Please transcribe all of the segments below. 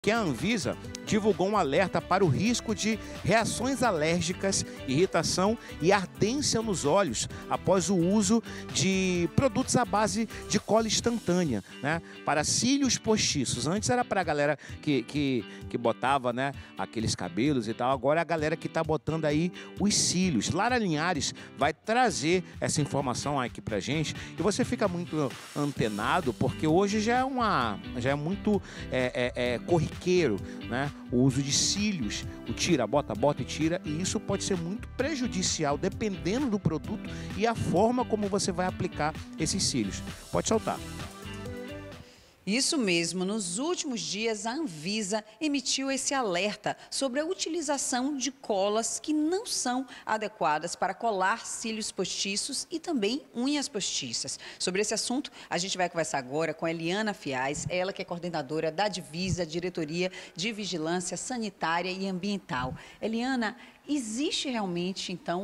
que a Anvisa divulgou um alerta para o risco de reações alérgicas, irritação e ardência nos olhos após o uso de produtos à base de cola instantânea, né, para cílios postiços. Antes era para a galera que botava, né, aqueles cabelos e tal, agora é a galera que está botando aí os cílios. Lara Linhares vai trazer essa informação aqui pra gente e você fica muito antenado, porque hoje já é muito corriqueiro, né? O uso de cílios, o tira, bota e tira, e isso pode ser muito prejudicial dependendo do produto e a forma como você vai aplicar esses cílios. Pode soltar. Isso mesmo, nos últimos dias a Anvisa emitiu esse alerta sobre a utilização de colas que não são adequadas para colar cílios postiços e também unhas postiças. Sobre esse assunto, a gente vai conversar agora com a Eliana Fiais, ela que é coordenadora da Divisa, Diretoria de Vigilância Sanitária e Ambiental. Eliana, existe realmente, então,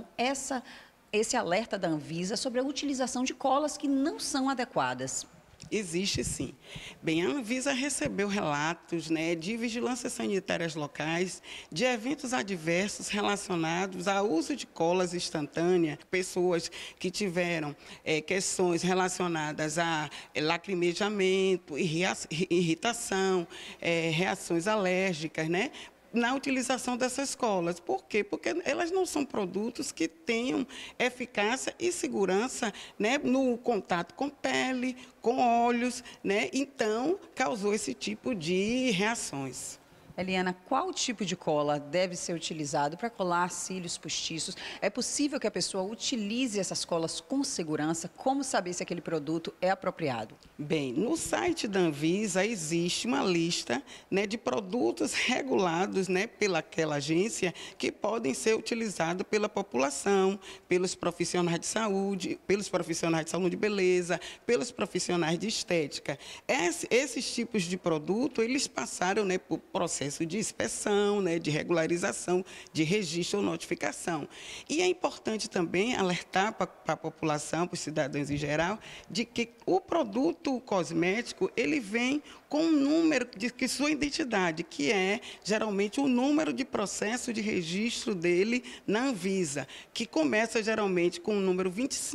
esse alerta da Anvisa sobre a utilização de colas que não são adequadas? Existe sim. Bem, a Anvisa recebeu relatos, né, de vigilâncias sanitárias locais, de eventos adversos relacionados ao uso de colas instantâneas, pessoas que tiveram questões relacionadas a lacrimejamento, irritação, reações alérgicas, né? Na utilização dessas colas. Por quê? Porque elas não são produtos que tenham eficácia e segurança, né, no contato com pele, com olhos, né? Então, causou esse tipo de reações. Eliana, qual tipo de cola deve ser utilizado para colar cílios postiços? É possível que a pessoa utilize essas colas com segurança? Como saber se aquele produto é apropriado? Bem, no site da Anvisa existe uma lista, né, de produtos regulados, né, pelaquela agência que podem ser utilizados pela população, pelos profissionais de saúde, de beleza, pelos profissionais de estética. Esses tipos de produto, eles passaram, né, por processo de inspeção, né, de regularização, de registro ou notificação. E é importante também alertar para a população, para os cidadãos em geral, de que o produto cosmético, ele vem com um número de sua identidade, que é geralmente o número de processo de registro dele na Anvisa, que começa geralmente com o número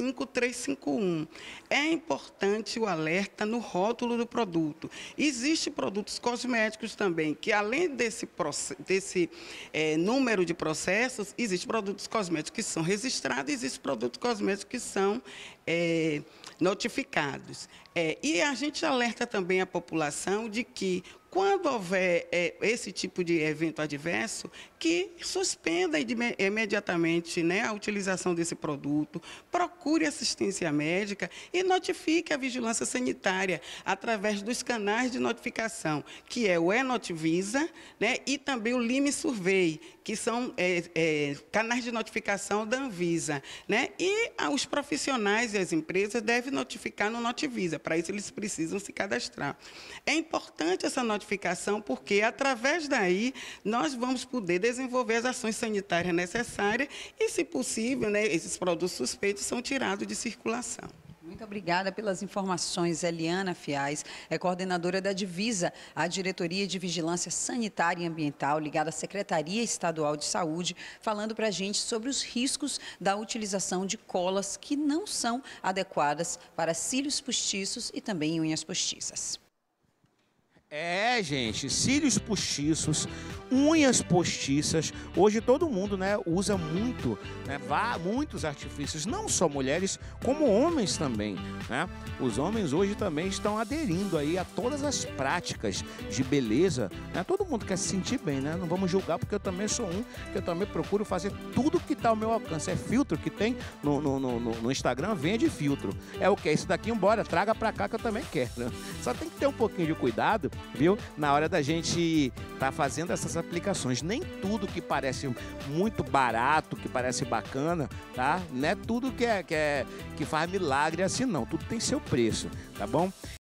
25351. É importante o alerta no rótulo do produto. Existem produtos cosméticos também, que além desse número de processos, existem produtos cosméticos que são registrados e existem produtos cosméticos que são notificados. E a gente alerta também a população de que, quando houver esse tipo de evento adverso, que suspenda imediatamente, né, a utilização desse produto, procure assistência médica e notifique a vigilância sanitária através dos canais de notificação, que é o eNotivisa, né, e também o Lime Survey, que são canais de notificação da Anvisa, né? E os profissionais e as empresas devem notificar no Notivisa. Para isso, eles precisam se cadastrar. É importante essa notificação porque, através daí, nós vamos poder desenvolver as ações sanitárias necessárias e, se possível, né, esses produtos suspeitos são tirados de circulação. Muito obrigada pelas informações. Eliana Fiais é coordenadora da Divisa, a Diretoria de Vigilância Sanitária e Ambiental, ligada à Secretaria Estadual de Saúde, falando para a gente sobre os riscos da utilização de colas que não são adequadas para cílios postiços e também unhas postiças. Gente, cílios postiços, unhas postiças, hoje todo mundo, né, usa muito, né, muitos artifícios, não só mulheres, como homens também, né? Os homens hoje também estão aderindo aí a todas as práticas de beleza, né? Todo mundo quer se sentir bem, né? Não vamos julgar, porque eu também sou que eu também procuro fazer tudo que está ao meu alcance. É filtro que tem no Instagram, vende filtro. É o que? Esse daqui, embora, traga pra cá que eu também quero. Só tem que ter um pouquinho de cuidado, viu? Na hora da gente tá fazendo essas aplicações. Nem tudo que parece muito barato, que parece bacana, tá? Não é tudo que faz milagre assim, não. Tudo tem seu preço, tá bom?